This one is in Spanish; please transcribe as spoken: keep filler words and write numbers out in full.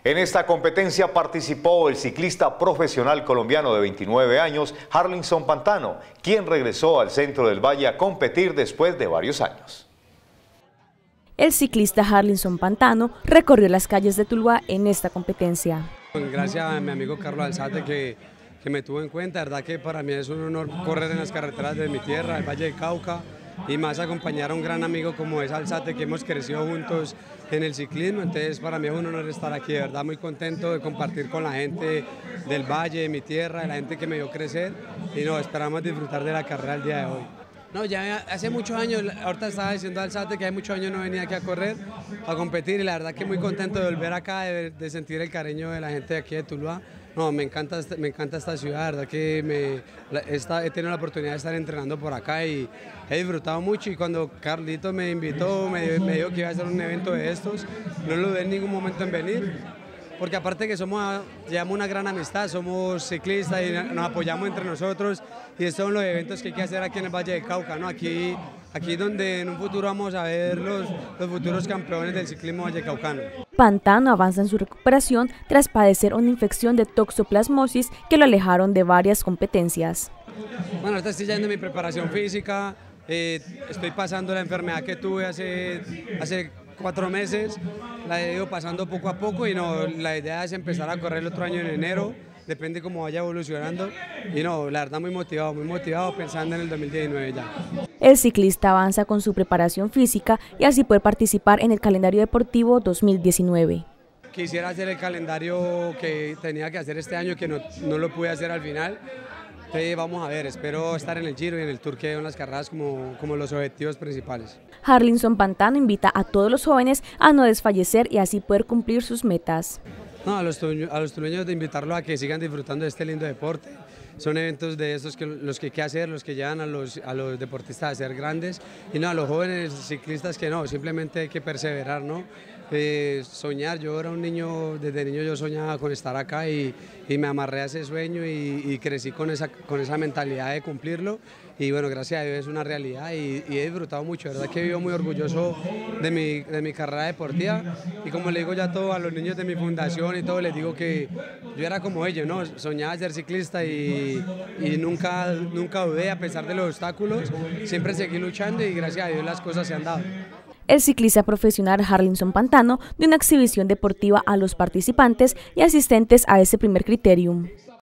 En esta competencia participó el ciclista profesional colombiano de veintinueve años, Harlinson Pantano, quien regresó al centro del Valle a competir después de varios años. El ciclista Harlinson Pantano recorrió las calles de Tuluá en esta competencia. Gracias a mi amigo Carlos Alzate que, que me tuvo en cuenta, la verdad que para mí es un honor correr en las carreteras de mi tierra, el Valle del Cauca, y más acompañar a un gran amigo como es Alzate, que hemos crecido juntos en el ciclismo. Entonces para mí es un honor estar aquí, de verdad muy contento de compartir con la gente del Valle, de mi tierra, de la gente que me vio crecer, y no, esperamos disfrutar de la carrera el día de hoy. No, ya hace muchos años, ahorita estaba diciendo Alzate que hace muchos años no venía aquí a correr, a competir, y la verdad que muy contento de volver acá, de, de sentir el cariño de la gente de aquí de Tuluá. No, me encanta, me encanta esta ciudad, la verdad que me, esta, he tenido la oportunidad de estar entrenando por acá y he disfrutado mucho, y cuando Carlito me invitó, me, me dijo que iba a hacer un evento de estos, no lo dudé en ningún momento en venir, porque aparte que somos, llevamos una gran amistad, somos ciclistas y nos apoyamos entre nosotros, y estos son los eventos que hay que hacer aquí en el Valle del Cauca, ¿no? Aquí, aquí donde en un futuro vamos a ver los, los futuros campeones del ciclismo vallecaucano. Pantano avanza en su recuperación tras padecer una infección de toxoplasmosis que lo alejaron de varias competencias. Bueno, ahorita estoy yendo en mi preparación física, eh, estoy pasando la enfermedad que tuve hace, hace cuatro meses, la he ido pasando poco a poco, y no, la idea es empezar a correr el otro año en enero, depende cómo vaya evolucionando, y no, la verdad muy motivado, muy motivado pensando en el dos mil diecinueve ya. El ciclista avanza con su preparación física y así puede participar en el calendario deportivo dos mil diecinueve. Quisiera hacer el calendario que tenía que hacer este año, que no, no lo pude hacer al final. Entonces vamos a ver, espero estar en el Giro y en el Tour, que son las carreras como, como los objetivos principales. Harlinson Pantano invita a todos los jóvenes a no desfallecer y así poder cumplir sus metas. No, a los, a los tulueños de invitarlos a que sigan disfrutando de este lindo deporte. Son eventos de estos que los que hay que hacer, los que llevan a los, a los deportistas a ser grandes, y no, a los jóvenes ciclistas que no, simplemente hay que perseverar, ¿no? Eh, soñar, yo era un niño, desde niño yo soñaba con estar acá, y, y me amarré a ese sueño y, y crecí con esa, con esa mentalidad de cumplirlo, y bueno, gracias a Dios es una realidad, y, y he disfrutado mucho, de verdad que vivo muy orgulloso de mi, de mi carrera deportiva, y como le digo ya a todos, a los niños de mi fundación y todo, les digo que yo era como ellos, ¿no? Soñaba ser ciclista y, y nunca, nunca dudé a pesar de los obstáculos, siempre seguí luchando y gracias a Dios las cosas se han dado. El ciclista profesional Harlinson Pantano dio una exhibición deportiva a los participantes y asistentes a ese primer criterium.